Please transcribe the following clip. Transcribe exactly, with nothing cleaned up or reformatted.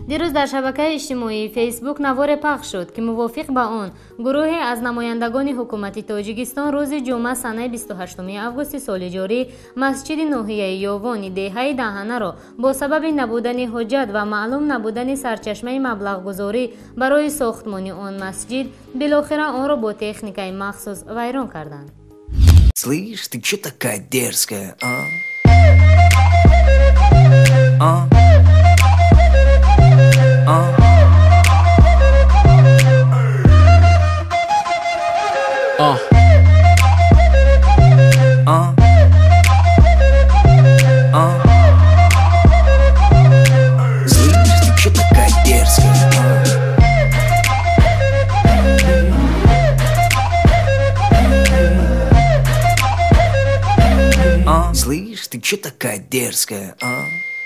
دیروز در شبکه اجتماعی فیسبوک نوار پخش شد که موافق با آن گروهی از نمایندگان حکومت تاجیکستان روز جمعه سنه بیست و هشتم آگوست سال جاری مسجد ناحیه یاوان دهه دهنه را با سبب نبودن حجت و معلوم نبودن سرچشمه مبلغ گذاری برای ساختمان آن مسجد بالاخره آن را با تکنیک مخصوص ویران کردند. Слышь, ты чё такая дерзкая, а? А? А? А? А? А? Слышь, ты чё такая дерзкая, а? А? Слышь, ты чё такая дерзкая, а?